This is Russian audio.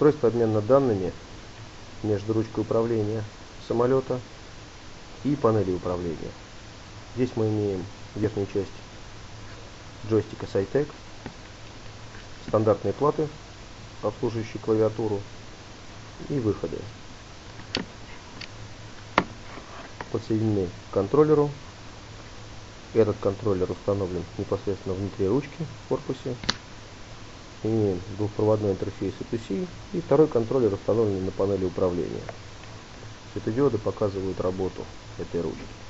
Устройство обмена данными между ручкой управления самолета и панелью управления. Здесь мы имеем верхнюю часть джойстика SITEC, стандартные платы, обслуживающие клавиатуру, и выходы. Подсоединены к контроллеру. Этот контроллер установлен непосредственно внутри ручки в корпусе. Имеем двухпроводной интерфейс E2C, и второй контроллер установлен на панели управления. Светодиоды показывают работу этой ручки.